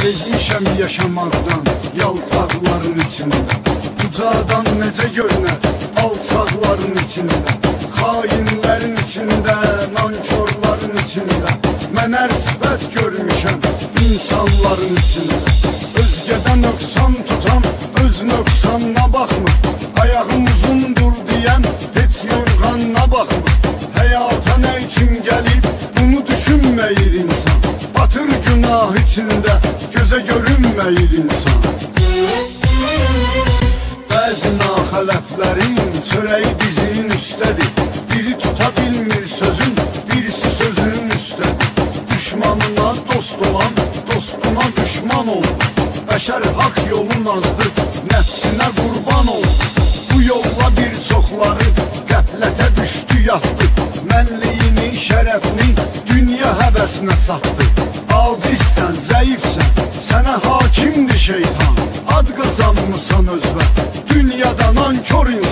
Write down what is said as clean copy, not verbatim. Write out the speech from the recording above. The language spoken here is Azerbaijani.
Bezmişəm yaşamaqdan yaltaqların içində. Ucadan necə görünər alçaqların içində. Xainlərin içində, nankorların içində. Mən hər sifət görmüşəm insanların içində. Özgədən nöqsan tutan öz nöqsanına baxmır. Ayağım uzundur deyən heç yorğanına baxmır. Həyata nə üçün gəlib bunu düşünməyir insan. Batır günah içində gözə görünməyir insan. Bəzi naxələflərin çörəyi dizinin üstədir. Biri tuta bilmir sözün, birisi sözünün üstədir. Düşmanına dost olan, dostuna düşman olur. Bəşər haqq yolun azdır, nəfsinə qurban olur. Bu yolla bir çoxları qəflətə düşdü, yatdı. Mənliyini, şərəfini dünya həvəsinə satdı. Acizsən, zəifsən, sənə hakimdir şeytan. Ad qazanmısan özvə, dünyada nankor insan.